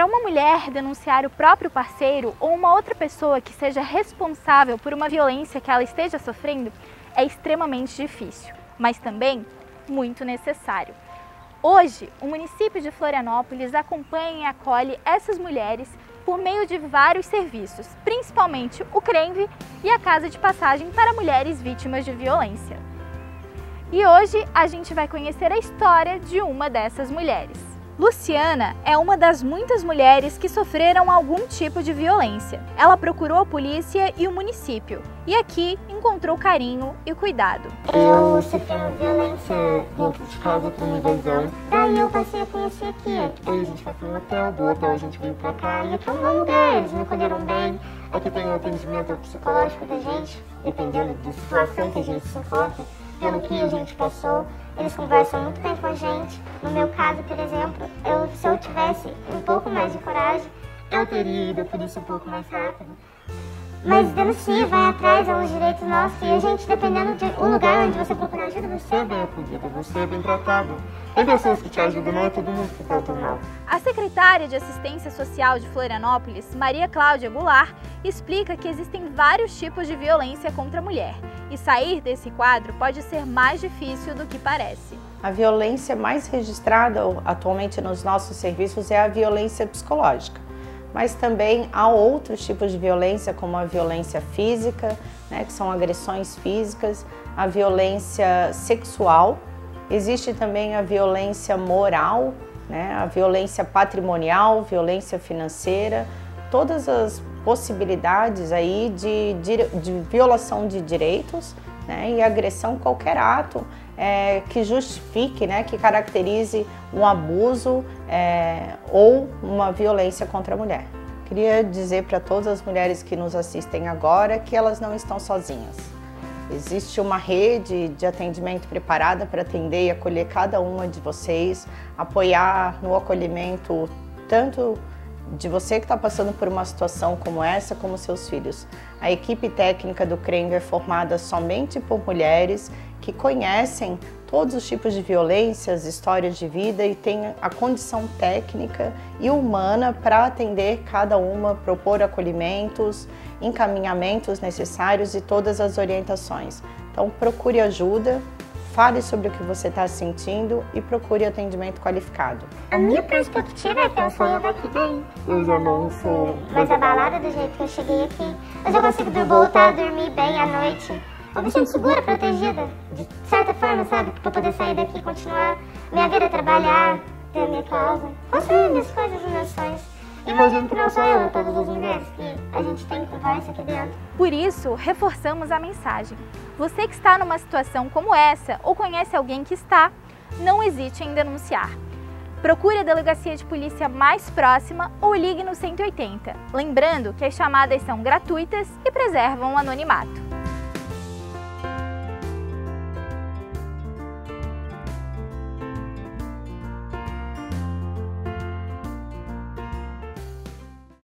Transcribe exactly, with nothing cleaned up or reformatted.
uma mulher denunciar o próprio parceiro ou uma outra pessoa que seja responsável por uma violência que ela esteja sofrendo é extremamente difícil, mas também muito necessário. Hoje, o município de Florianópolis acompanha e acolhe essas mulheres por meio de vários serviços, principalmente o CRENV e a Casa de Passagem para Mulheres Vítimas de Violência. E hoje a gente vai conhecer a história de uma dessas mulheres. Luciana é uma das muitas mulheres que sofreram algum tipo de violência. Ela procurou a polícia e o município, e aqui encontrou carinho e cuidado. Eu sofri uma violência dentro de casa por uma invasão. Daí eu passei a conhecer aqui. Aí a gente foi para um hotel, do hotel a gente veio pra cá. E aqui é um bom lugar, eles me acolheram bem. Aqui tem o atendimento psicológico da gente, dependendo da situação que a gente se encontra, pelo que a gente passou. Eles conversam muito bem com a gente. No meu caso, por exemplo, eu, se eu tivesse um pouco mais de coragem, eu teria ido por isso um pouco mais rápido. Mas denuncia, vai atrás, é um direito nosso. E a gente, dependendo do lugar onde você procurar ajuda, você é bem acolhido, você é bem tratado. Tem pessoas que te ajudam, não é todo mundo que trata mal. A secretária de Assistência Social de Florianópolis, Maria Cláudia Goulart, explica que existem vários tipos de violência contra a mulher. E sair desse quadro pode ser mais difícil do que parece. A violência mais registrada atualmente nos nossos serviços é a violência psicológica. Mas também há outros tipos de violência, como a violência física, né, que são agressões físicas, a violência sexual, existe também a violência moral, né, a violência patrimonial, violência financeira, todas as possibilidades aí de, de, de violação de direitos, né, e agressão, qualquer ato é, que justifique, né, que caracterize um abuso é, ou uma violência contra a mulher. Queria dizer para todas as mulheres que nos assistem agora que elas não estão sozinhas. Existe uma rede de atendimento preparada para atender e acolher cada uma de vocês, apoiar no acolhimento tanto de você que está passando por uma situação como essa, como seus filhos. A equipe técnica do CRENV é formada somente por mulheres que conhecem todos os tipos de violências, histórias de vida e têm a condição técnica e humana para atender cada uma, propor acolhimentos, encaminhamentos necessários e todas as orientações. Então procure ajuda, fale sobre o que você está sentindo e procure atendimento qualificado. A minha perspectiva é que eu saia daqui bem. Eu já não sou mais abalada do jeito que eu cheguei aqui. Eu já consigo voltar a dormir bem à noite. Eu me sinto segura, protegida, de certa forma, sabe? Pra poder sair daqui e continuar minha vida, trabalhar, ter a minha casa, construir minhas coisas e meus sonhos. Imagino que não só eu, todas as mulheres, que a gente tem conversa aqui dentro. Por isso, reforçamos a mensagem. Você que está numa situação como essa ou conhece alguém que está, não hesite em denunciar. Procure a delegacia de polícia mais próxima ou ligue no cento e oitenta. Lembrando que as chamadas são gratuitas e preservam o anonimato.